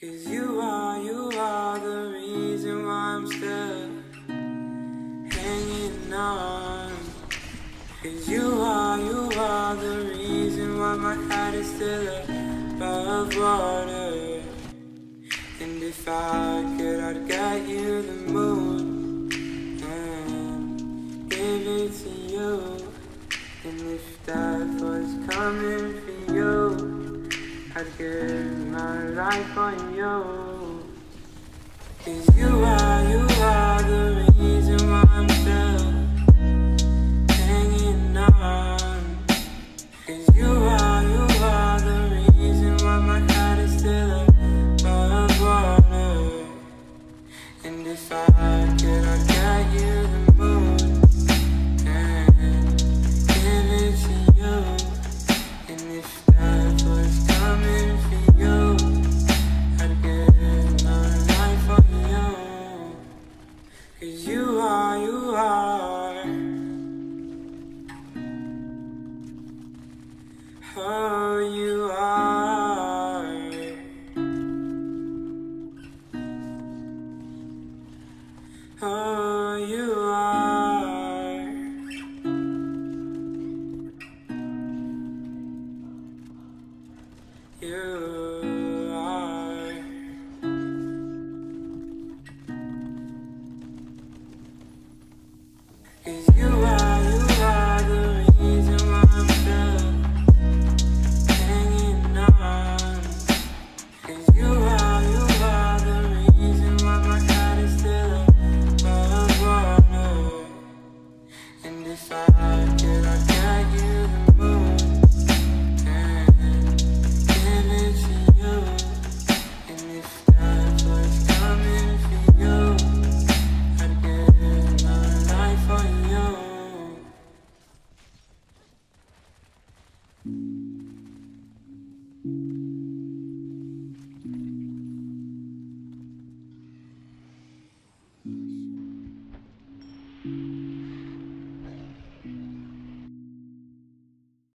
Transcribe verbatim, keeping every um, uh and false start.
'Cause you are, you are the reason why I'm still hanging on. 'Cause you are, you are the reason why my head is still above water. And if I could, I'd get you the moon and give it to you. And if death was coming for you, I'd give my life on you. 'Cause you are, you are the reason why I'm still hanging on. 'Cause you are, you are the reason why my head is still above water. And if I could, I'd get you the moon and give it to you. And if death was coming for you, I'd give my life on you. 'Cause you are, you are, oh you are, oh you are, you